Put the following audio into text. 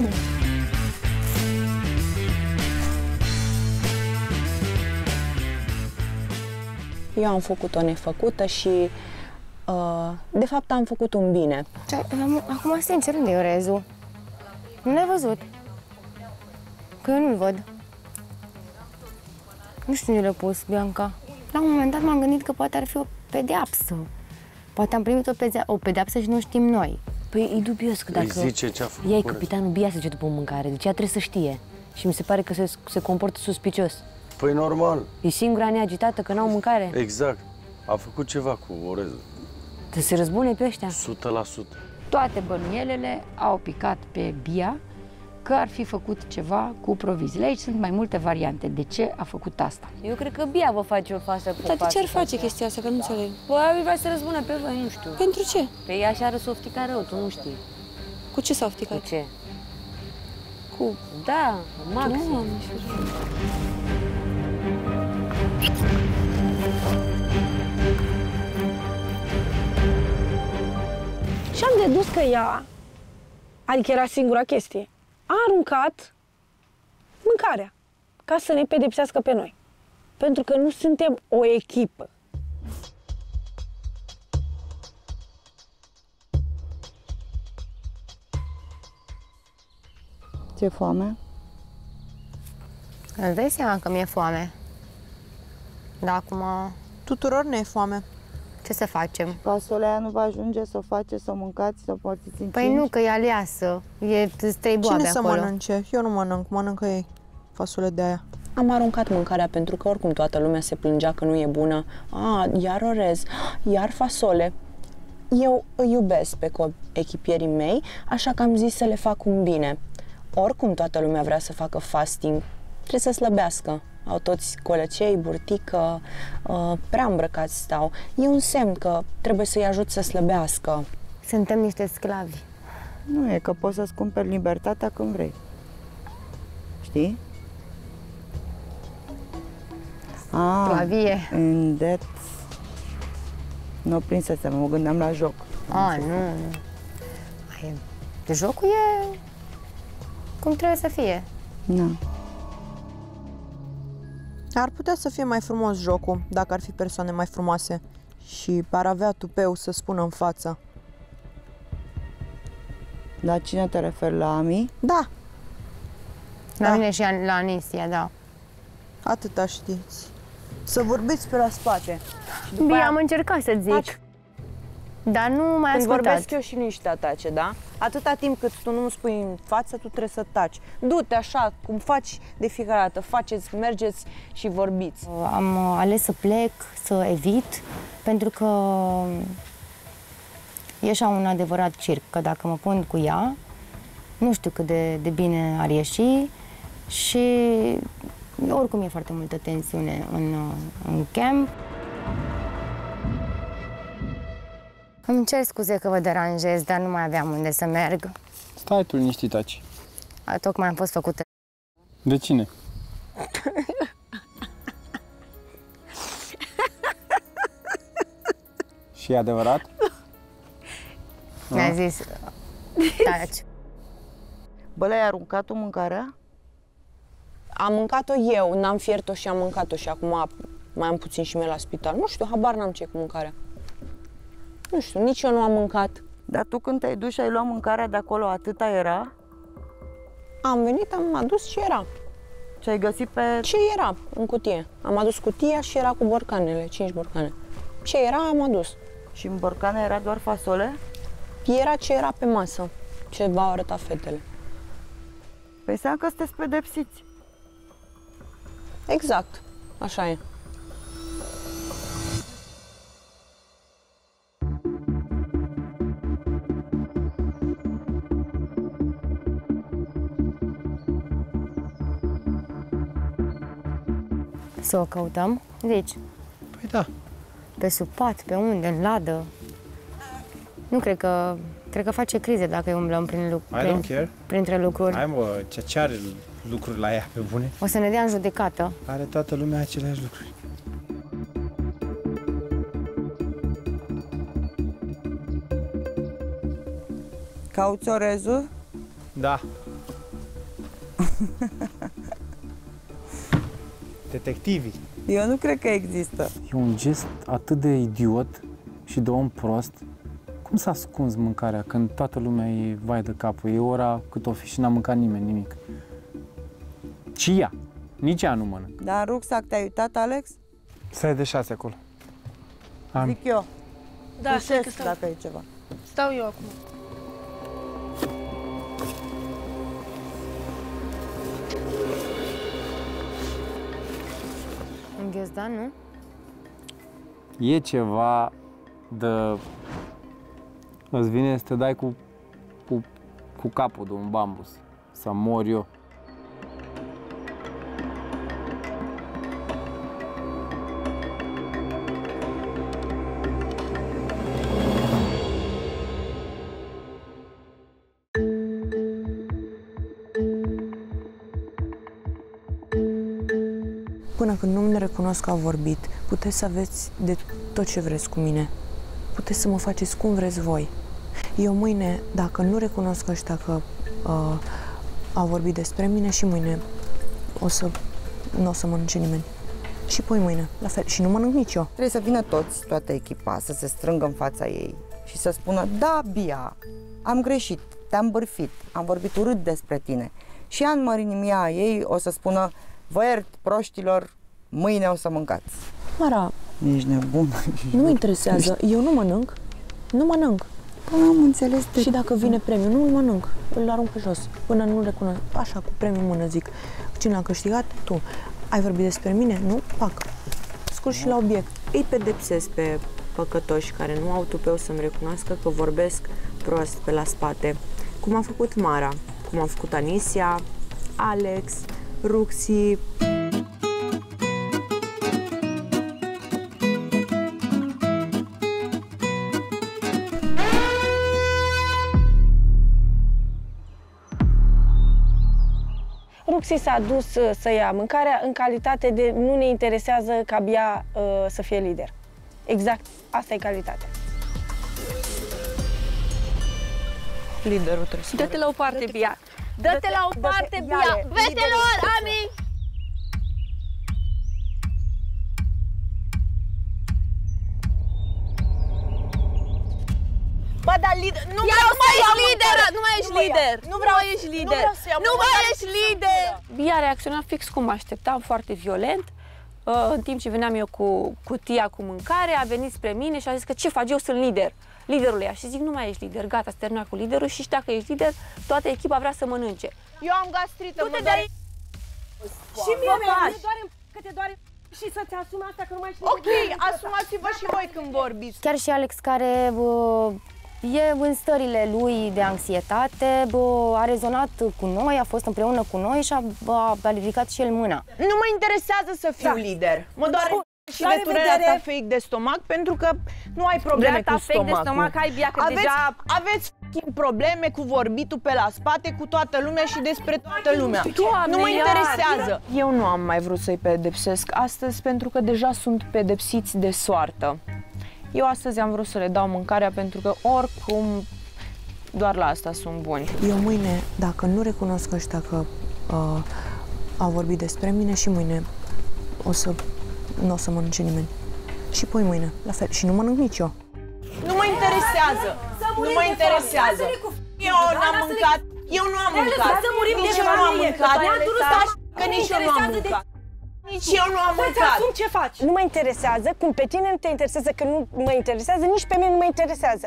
Eu am făcut o nefăcută și, de fapt, am făcut un bine. Acum, sincer, unde e orezul? Nu l-ai văzut? Că eu nu-l văd. Nu știu unde l-a pus, Bianca. La un moment dat m-am gândit că poate ar fi o pedeapsă. Poate am primit o pedeapsă și nu știm noi. Păi e dubios că dacă zice ce a făcut. ea e capitanul Biase după mâncare, deci ea trebuie să știe. Și mi se pare că se comportă suspicios. Păi normal. E singura neagitată că n-au mâncare. Exact. A făcut ceva cu orezul. Să se răzbune pe ăștia. 100%. Toate bănuielele au picat pe Bia că ar fi făcut ceva cu proviziile. Aici sunt mai multe variante. De ce a făcut asta? Eu cred că Bia vă face o față cu Dar de ce ar face chestia asta, că nu înțeleg? Bă, vrea să răzbună pe voi, nu știu. Pentru ce? Pe ea și-a răsofticat rău, tu nu știi. Cu ce s-a ofticat? Cu ce? Cu... Da, maxim. Doamne, și am dedus că ea, adică era singura chestie, a aruncat mâncarea ca să ne pedepsească pe noi. Pentru că nu suntem o echipă. Ți-e foame? Îți dai seama că mi-e foame. Dar acum, Tuturor ne e foame. ce să facem? Fasolea nu va ajunge să o faceți, să o mâncați, să o porțiți în Păi nu, că e aleasă. Îți trei boabe Cine să acolo. mănânce? Eu nu mănânc, mănâncă ei fasole de aia. Am aruncat mâncarea pentru că oricum toată lumea se plângea că nu e bună. Iar orez, iar fasole. Eu îi iubesc pe echipierii mei, așa că am zis să le fac un bine. Oricum toată lumea vrea să facă fasting, trebuie să slăbească. Au toți colăcei, burtică, prea îmbrăcați stau. E un semn că trebuie să-i ajut să slăbească. Suntem niște sclavi. Nu e că poți să-ți cumperi libertatea când vrei. Știi? Sclavie. În that... Nu prinsesem, mă gândeam la joc. Nu. Jocul e cum trebuie să fie. Nu. Ar putea să fie mai frumos jocul, dacă ar fi persoane mai frumoase și ar avea tupeu să spună în față. La cine te referi? La Ami? Da, La mine și la Anisia, da. atâta știți. Să vorbiți pe la spate. Bine, am încercat să zic. Dar nu mai Când ascultat. vorbesc eu și nici te atace, da? Atâta timp cât tu nu-mi spui în față, tu trebuie să taci. Du-te așa, cum faci de fiecare dată. Faceți, mergeți și vorbiți. Am ales să plec, să evit, pentru că e așa un adevărat circ, că dacă mă pun cu ea, nu știu cât de bine ar ieși și oricum e foarte multă tensiune în camp. Îmi cer scuze că vă deranjez, dar nu mai aveam unde să merg. Stai tu liniștit aici. Tocmai am fost făcută. De cine? Și e adevărat? Mi-a zis, taci. Bă, le-ai aruncat tu mâncarea? Am mâncat-o eu, n-am fiert-o și am mâncat-o și acum mai am puțin și mie la spital. Nu știu, habar n-am ce cu mâncarea. Nu știu, nici eu nu am mâncat. Dar tu când te-ai dus și ai luat mâncarea de acolo, atâta era? Am venit, am adus ce era. Ce ai găsit pe... Ce era în cutie. Am adus cutia și era cu borcanele, 5 borcane. Ce era, am adus. Și în borcane era doar fasole? Era ce era pe masă, ce v-au arătat fetele. Păi înseamnă că sunteți pedepsiți. Exact, așa e. Să o căutăm? Deci, Păi da. pe sub pat, pe unde, în ladă. Nu cred că face crize dacă îi umblăm printre lucruri. Hai mă, ce are lucruri la ea pe bune? O să ne dea în judecată. Are toată lumea aceleași lucruri. Cauți orezul? Da. Detectivii. Eu nu cred că există. E un gest atât de idiot și de om prost. Cum să ascunzi mâncarea când toată lumea e vai de capul? E ora cât o fi și n-a mâncat nimeni nimic. Și ea. Nici ea nu mănâncă. Dar în rucsac te-ai uitat, Alex? Stai de 6 acolo. Am. Zic eu. Da, stai că Tușesc stau. dacă e ceva. Stau eu acum. Un ghiozdan, nu? E ceva de... Îți vine să te dai cu capul de un bambus. Să mor eu. Până când nu ne recunosc că au vorbit, puteți să aveți de tot ce vreți cu mine. Puteți să mă faceți cum vreți voi. Eu mâine, dacă nu recunosc ăștia că au vorbit despre mine, și mâine nu o să mănânce nimeni. Și poi mâine, la fel. Și nu mănânc nici eu. Trebuie să vină toți, toată echipa, să se strângă în fața ei și să spună: da, Bia, am greșit, te-am bârfit, am vorbit urât despre tine. Și Anne-Marie, inimia ei, o să spună: vă iert, proștilor, mâine o să mâncați. Mara, Ești nebun. nu mă interesează. Eu nu mănânc. Nu mănânc. Am înțeles. Și dacă vine premiul, nu îl mănânc. Îl arunc pe jos. Până nu recunosc. Așa, cu premiul în mână, zic: cine a câștigat? Tu. Ai vorbit despre mine? Nu? Pac. Scurt și la obiect. Îi pedepsesc pe păcătoși care nu au tupeu să-mi recunoască că vorbesc prost pe la spate. Cum a făcut Mara, cum a făcut Anisia, Alex, Ruxi. Ruxi s-a dus să ia mâncarea în calitate de nu ne interesează ca Bia să fie lider. Exact, asta e calitatea. Liderul trebuie să Dă-te la o parte, Bia. Dă-te la o parte, Bia. Fetelor, Ami! Bă, dar lider... Nu Ea vreau nu mai să iau ești lider! mâncarea. Nu mai ești Nu mă ia. lider! Nu vreau mai ești Nu lider! vreau să iau Nu mai mâncarea. ești lider! Bia a reacționat fix cum mă așteptam, foarte violent. În timp ce veneam eu cu cutia cu mâncare, a venit spre mine și a zis că ce faci, eu sunt lider. Liderul ea. Și zic: nu mai ești lider, gata, s-a terminat cu liderul și dacă ești lider, toată echipa vrea să mănânce. Eu am gastrită, Du-te mă de doare. Și mie Vă faci. că te doare și să-ți asumi asta că nu mai știi. Ok, asumați-vă și voi când vorbiți. Chiar și Alex, care e în stările lui de anxietate, a rezonat cu noi, a fost împreună cu noi și a ridicat și el mâna. Nu mă interesează să fiu lider. Mă doare și de durerea ta fake de stomac, pentru că nu ai probleme Durerea ta cu fake de stomacul. stomac ai, Bia, că Aveți probleme cu vorbitul pe la spate cu toată lumea și despre toată lumea. Doamne, Nu mă iar! interesează. Eu nu am mai vrut să-i pedepsesc astăzi pentru că deja sunt pedepsiți de soartă. Eu astăzi am vrut să le dau mâncarea pentru că oricum doar la asta sunt buni. Eu mâine, dacă nu recunosc ăștia că au vorbit despre mine, și mâine nu o să mănânce nimeni. Și poi mâine, la fel. Și nu mănânc nici eu. Nu mă interesează. Nu mă interesează. Eu n-am mâncat. Eu nu am mâncat. Nici eu nu am mâncat. Că nici eu nu am mâncat. Nici eu nu am mâncat. Ce faci? Nu mă interesează, cum pe tine nu te interesează, că nu mă interesează, nici pe mine nu mă interesează.